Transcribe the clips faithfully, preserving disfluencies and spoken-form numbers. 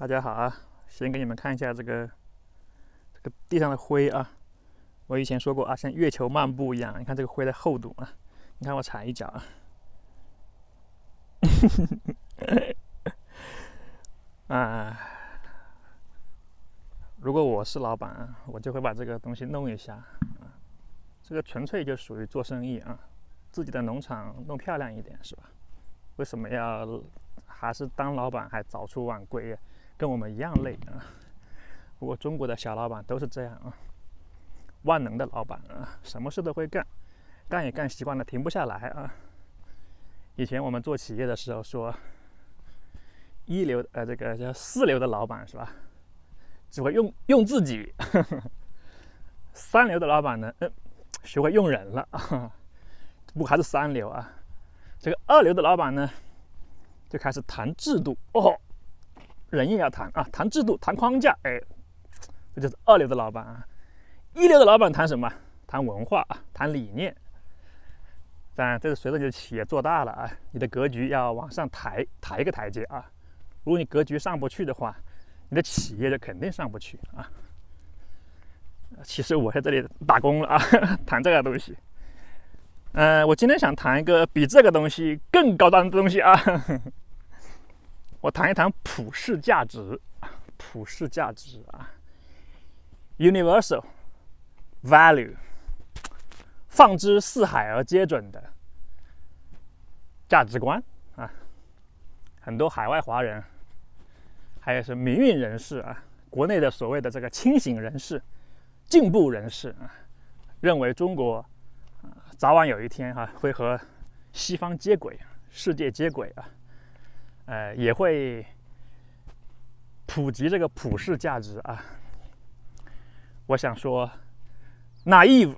大家好啊！先给你们看一下这个这个地上的灰啊。我以前说过啊，像月球漫步一样。你看这个灰的厚度啊，你看我踩一脚啊。啊，如果我是老板啊，我就会把这个东西弄一下啊。这个纯粹就属于做生意啊，自己的农场弄漂亮一点是吧？为什么要还是当老板还早出晚归啊？跟我们一样累啊！不过中国的小老板都是这样啊，万能的老板啊，什么事都会干，干也干习惯了，停不下来啊。以前我们做企业的时候说，一流呃这个叫四流的老板是吧，只会用用自己；三流的老板呢，嗯，学会用人了啊，不过还是三流啊。这个二流的老板呢，就开始谈制度哦。人也要谈啊，谈制度，谈框架，哎，这就是二流的老板啊。一流的老板谈什么？谈文化，谈理念。但这是随着你的企业做大了啊，你的格局要往上抬，抬一个台阶啊。如果你格局上不去的话，你的企业就肯定上不去啊。其实我在这里打工了啊，谈这个东西。呃，我今天想谈一个比这个东西更高端的东西啊。我谈一谈普世价值，普世价值啊 ，universal value， 放之四海而皆准的价值观啊。很多海外华人，还有是民运人士啊，国内的所谓的这个清醒人士、进步人士啊，认为中国啊早晚有一天啊会和西方接轨，世界接轨啊。呃，也会普及这个普世价值啊。我想说 ，naive，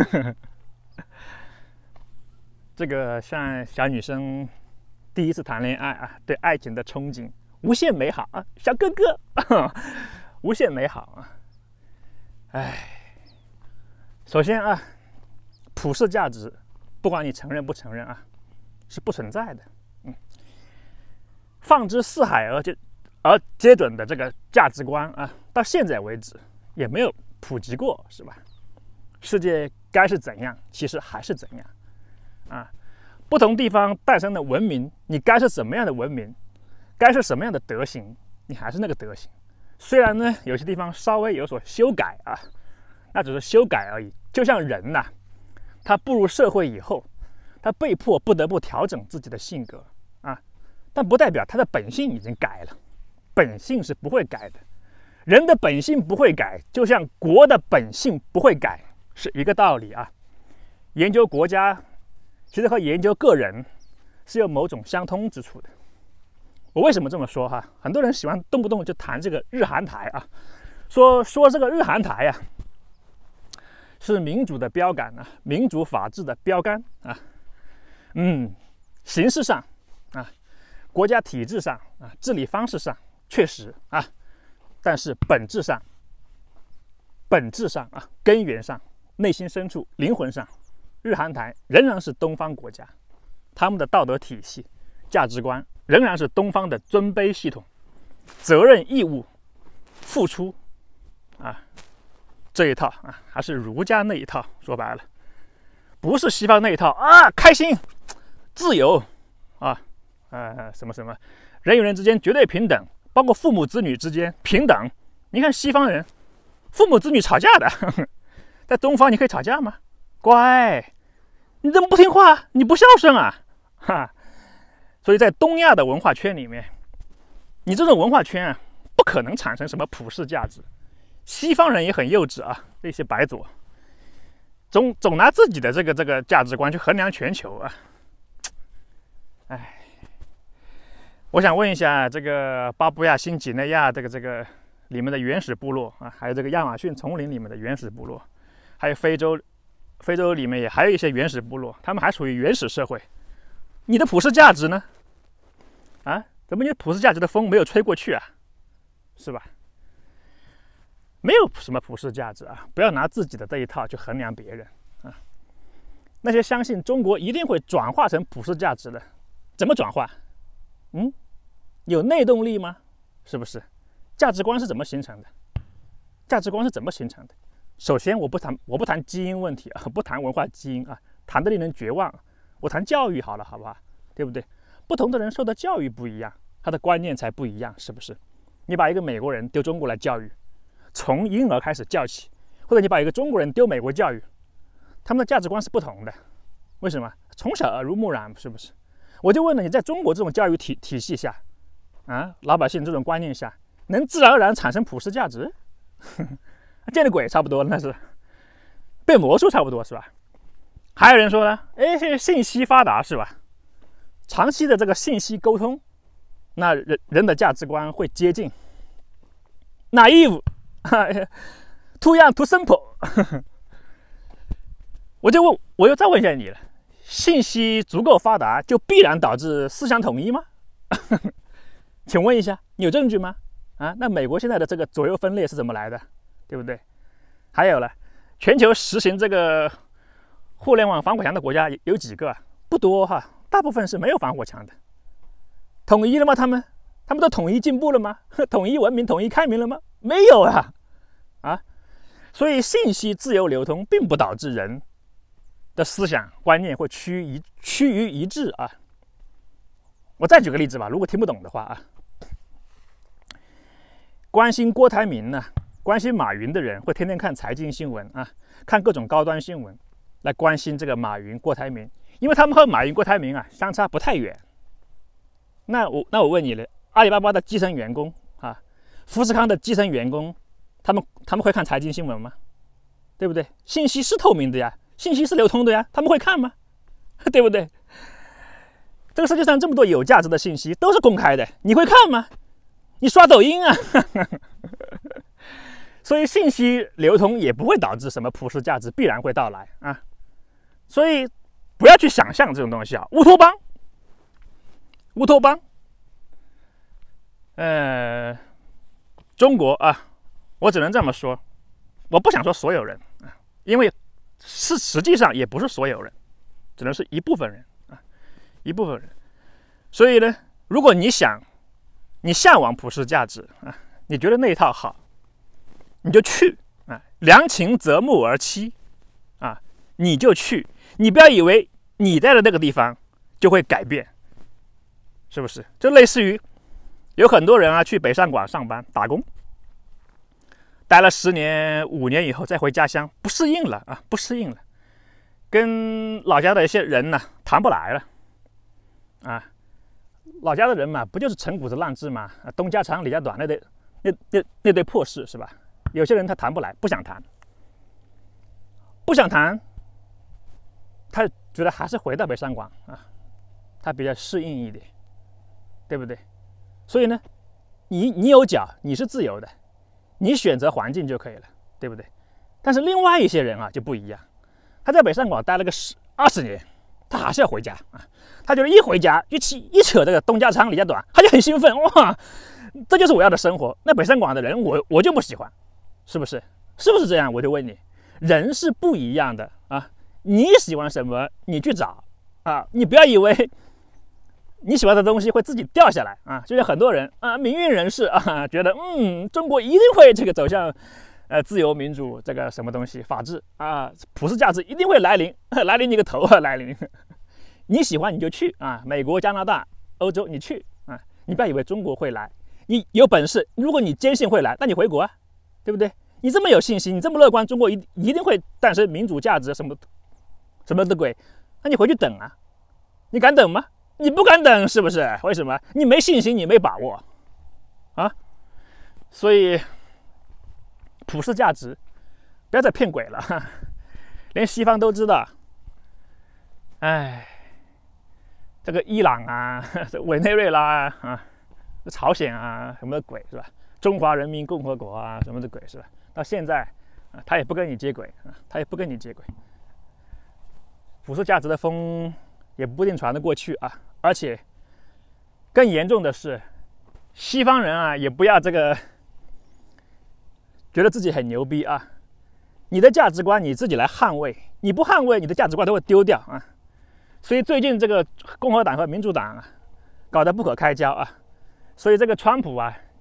这个像小女生第一次谈恋爱啊，对爱情的憧憬，无限美好啊，小哥哥，无限美好啊。哎，首先啊，普世价值，不管你承认不承认啊，是不存在的。嗯。放之四海而皆而皆准的这个价值观啊，到现在为止也没有普及过，是吧？世界该是怎样，其实还是怎样啊。不同地方诞生的文明，你该是什么样的文明，该是什么样的德行，你还是那个德行。虽然呢，有些地方稍微有所修改啊，那只是修改而已。就像人呐、啊，他步入社会以后，他被迫不得不调整自己的性格啊。但不代表他的本性已经改了，本性是不会改的。人的本性不会改，就像国的本性不会改，是一个道理啊。研究国家，其实和研究个人是有某种相通之处的。我为什么这么说哈？很多人喜欢动不动就谈这个日韩台啊，说说这个日韩台啊，是民主的标杆啊，民主法治的标杆啊。嗯，形式上啊。国家体制上啊，治理方式上确实啊，但是本质上、本质上啊，根源上、内心深处、灵魂上，日韩台仍然是东方国家，他们的道德体系、价值观仍然是东方的尊卑系统，责任、义务、付出啊，这一套啊，还是儒家那一套。说白了，不是西方那一套啊，开心、自由啊。呃，什么什么，人与人之间绝对平等，包括父母子女之间平等。你看西方人，父母子女吵架的，呵呵，在东方你可以吵架吗？乖，你怎么不听话？你不孝顺啊！哈，所以在东亚的文化圈里面，你这种文化圈啊，不可能产生什么普世价值。西方人也很幼稚啊，那些白左，总总拿自己的这个这个价值观去衡量全球啊，哎。我想问一下，这个巴布亚新几内亚这个这个里面的原始部落啊，还有这个亚马逊丛林里面的原始部落，还有非洲，非洲里面也还有一些原始部落，他们还属于原始社会。你的普世价值呢？啊，怎么你的普世价值的风没有吹过去啊？是吧？没有什么普世价值啊！不要拿自己的这一套去衡量别人啊。那些相信中国一定会转化成普世价值的，怎么转化？嗯，有内动力吗？是不是？ 价值观是怎么形成的？价值观是怎么形成的？首先，我不谈我不谈基因问题啊，不谈文化基因啊，谈得令人绝望。我谈教育好了，好不好？对不对？不同的人受的教育不一样，他的观念才不一样，是不是？你把一个美国人丢中国来教育，从婴儿开始教起，或者你把一个中国人丢美国教育，他们的价值观是不同的。为什么？从小耳濡目染，是不是？我就问了，你在中国这种教育体体系下，啊，老百姓这种观念下，能自然而然产生普世价值？见了鬼差不多了，那是变魔术差不多是吧？还有人说呢，哎，现在信息发达是吧？长期的这个信息沟通，那人人的价值观会接近 naive too young too simple 我就问，我又再问一下你了，信息足够发达就必然导致思想统一吗？请问一下，你有证据吗？啊，那美国现在的这个左右分裂是怎么来的？对不对？还有了，全球实行这个互联网防火墙的国家有几个？不多哈，大部分是没有防火墙的。统一了吗？他们他们都统一进步了吗？统一文明、统一开明了吗？没有啊！啊，所以信息自由流通并不导致人的思想观念会趋于一趋于一致啊。我再举个例子吧，如果听不懂的话啊，关心郭台铭呢，关心马云的人会天天看财经新闻啊，看各种高端新闻，来关心这个马云、郭台铭，因为他们和马云、郭台铭啊相差不太远。那我那我问你了，阿里巴巴的基层员工啊，富士康的基层员工，他们他们会看财经新闻吗？对不对？信息是透明的呀，信息是流通的呀，他们会看吗？对不对？这个世界上这么多有价值的信息都是公开的，你会看吗？你刷抖音啊！所以信息流通也不会导致什么普世价值必然会到来啊。所以不要去想象这种东西啊，乌托邦。乌托邦，呃，中国啊，我只能这么说，我不想说所有人啊，因为是实际上也不是所有人，只能是一部分人啊，一部分人。所以呢，如果你想，你向往普世价值啊，你觉得那一套好，你就去啊，良禽择木而栖啊，你就去，你不要以为你在的那个地方就会改变。是不是？就类似于有很多人啊，去北上广上班打工，待了十年、五年以后再回家乡，不适应了啊，不适应了，跟老家的一些人呢谈不来了啊。老家的人嘛，不就是陈谷子烂枝嘛，东家长李家短那对那那那对破事是吧？有些人他谈不来，不想谈，不想谈，他觉得还是回到北上广啊，他比较适应一点。对不对？所以呢，你你有脚，你是自由的，你选择环境就可以了，对不对？但是另外一些人啊就不一样，他在北上广待了个十二十年，他还是要回家啊。他就是一回家一起一扯这个东家长李家短，他就很兴奋，哇，这就是我要的生活。那北上广的人我我就不喜欢，是不是？是不是这样？我就问你，人是不一样的啊，你喜欢什么你去找啊，你不要以为你喜欢的东西会自己掉下来啊！就像很多人啊，民运人士啊，觉得嗯，中国一定会这个走向呃自由民主这个什么东西法治啊，普世价值一定会来临，来临你个头啊！来临，你喜欢你就去啊，美国、加拿大、欧洲你去啊，你不要以为中国会来，你有本事，如果你坚信会来，那你回国啊，对不对？你这么有信心，你这么乐观，中国一一定会诞生民主价值什么什么的鬼，那你回去等啊，你敢等吗？你不敢等，是不是？为什么？你没信心，你没把握啊！所以普世价值不要再骗鬼了，连西方都知道。哎，这个伊朗啊，委内瑞拉啊，朝鲜啊，什么的鬼是吧？中华人民共和国啊，什么的鬼是吧？到现在啊，他也不跟你接轨啊，他也不跟你接轨。普世价值的风也不一定传得过去啊。而且更严重的是，西方人啊，也不要这个觉得自己很牛逼啊！你的价值观你自己来捍卫，你不捍卫，你的价值观都会丢掉啊！所以最近这个共和党和民主党啊，搞得不可开交啊！所以这个川普啊，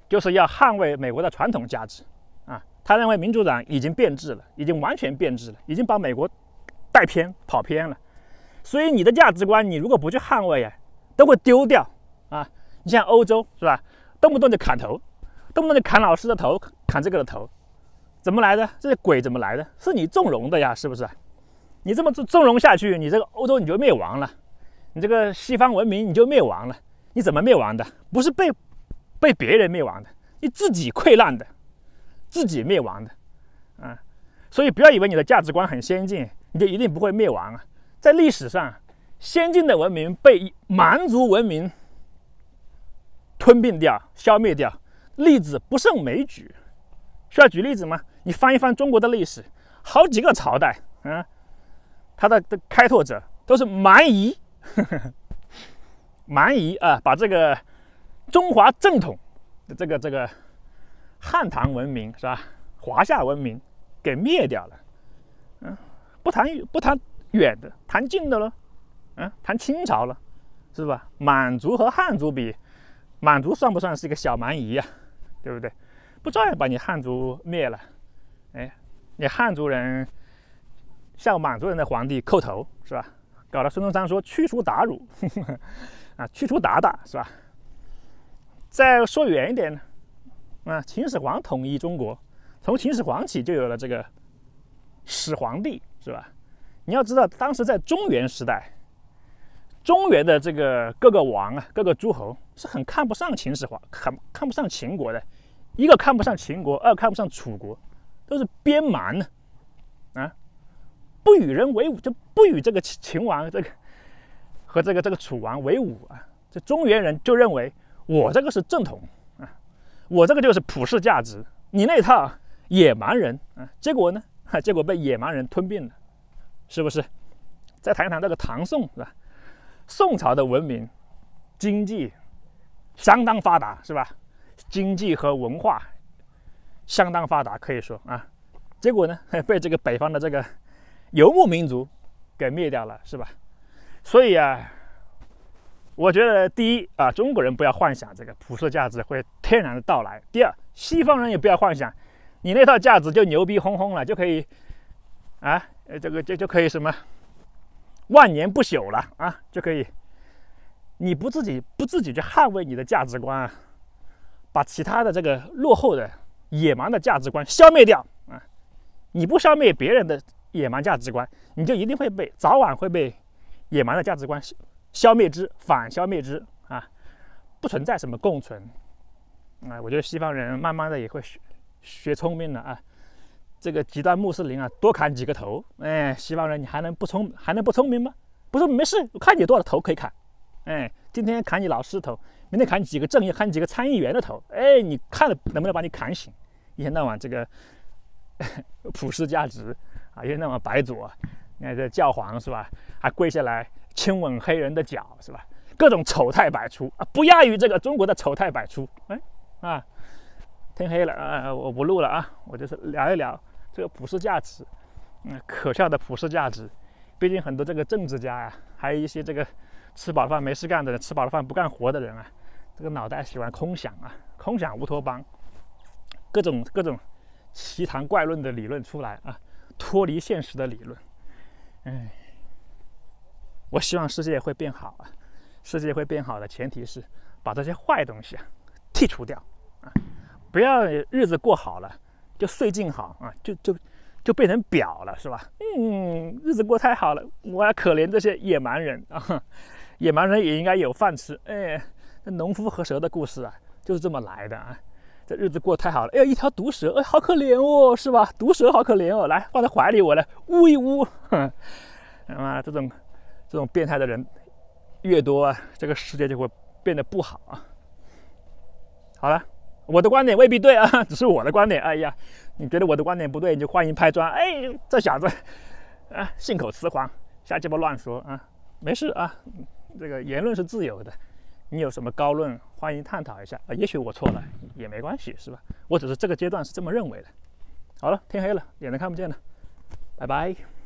就是要捍卫美国的传统价值啊。他认为民主党已经变质了，已经完全变质了，已经把美国带偏跑偏了。所以你的价值观，你如果不去捍卫啊，都会丢掉啊。你像欧洲是吧，动不动就砍头，动不动就砍老师的头，砍这个的头，怎么来的？这些鬼怎么来的？是你纵容的呀，是不是？你这么纵容下去，你这个欧洲你就灭亡了，你这个西方文明你就灭亡了。你怎么灭亡的？不是被被别人灭亡的，你自己溃烂的，自己灭亡的，啊！所以不要以为你的价值观很先进，你就一定不会灭亡啊！在历史上，先进的文明被蛮族文明吞并掉、消灭掉，例子不胜枚举。需要举例子吗？你翻一翻中国的历史，好几个朝代啊，它的的开拓者都是蛮夷。呵呵蛮夷啊，把这个中华正统的这个这个汉唐文明是吧，华夏文明给灭掉了。嗯，不谈不谈远的，谈近的了。嗯，谈清朝了，是吧？满族和汉族比，满族算不算是一个小蛮夷呀、啊？对不对？不照样把你汉族灭了？哎，你汉族人向满族人的皇帝叩头是吧？搞得孙中山说驱除鞑虏。呵呵啊，驱除鞑靼是吧？再说远一点呢，啊，秦始皇统一中国，从秦始皇起就有了这个始皇帝是吧？你要知道，当时在中原时代，中原的这个各个王啊，各个诸侯是很看不上秦始皇，很看不上秦国的。一个看不上秦国，二看不上楚国，都是边蛮呢，啊，不与人为伍，就不与这个秦王这个。和这个这个楚王为伍啊，这中原人就认为我这个是正统啊，我这个就是普世价值，你那套野蛮人啊，结果呢，结果被野蛮人吞并了，是不是？再谈一谈这个唐宋是吧？宋朝的文明经济相当发达是吧？经济和文化相当发达，可以说啊，结果呢，被这个北方的这个游牧民族给灭掉了，是吧？所以啊，我觉得第一啊，中国人不要幻想这个普世价值会天然的到来；第二，西方人也不要幻想你那套价值就牛逼哄哄了，就可以啊，这个就就可以什么万年不朽了啊，就可以。你不自己不自己去捍卫你的价值观啊，把其他的这个落后的野蛮的价值观消灭掉啊，你不消灭别人的野蛮价值观，你就一定会被早晚会被。野蛮的价值观消灭之，反消灭之啊，不存在什么共存啊。我觉得西方人慢慢的也会学学聪明了啊。这个极端穆斯林啊，多砍几个头，哎，西方人你还能不聪还能不聪明吗？不是，没事，我看你多少头可以砍，哎，今天砍你老师头，明天砍几个正义，砍几个参议员的头，哎，你看能不能把你砍醒？一天到晚这个普世价值啊，一天到晚白左。你看这教皇是吧？还跪下来亲吻黑人的脚是吧？各种丑态百出啊，不亚于这个中国的丑态百出。哎啊，天黑了啊，我不录了啊，我就是聊一聊这个普世价值，嗯，可笑的普世价值。毕竟很多这个政治家呀、啊，还有一些这个吃饱了饭没事干的人，吃饱了饭不干活的人啊，这个脑袋喜欢空想啊，空想乌托邦，各种各种奇谈怪论的理论出来啊，脱离现实的理论。哎，我希望世界会变好啊！世界会变好的前提是把这些坏东西啊剔除掉啊，不要日子过好了就岁静好啊，就就就变成表了是吧？嗯，日子过太好了，我要可怜这些野蛮人啊！野蛮人也应该有饭吃。哎，这农夫和蛇的故事啊，就是这么来的啊！这日子过太好了，哎呀，一条毒蛇，哎，好可怜哦，是吧？毒蛇好可怜哦，来放在怀里，我来捂一捂。哼，妈，这种这种变态的人越多啊，这个世界就会变得不好啊。好了，我的观点未必对啊，只是我的观点。哎呀，你觉得我的观点不对，你就欢迎拍砖。哎，这小子啊，信口雌黄，瞎鸡巴乱说啊，没事啊，这个言论是自由的。你有什么高论，欢迎探讨一下啊。也许我错了也没关系，是吧？我只是这个阶段是这么认为的。好了，天黑了，眼睛看不见了，拜拜。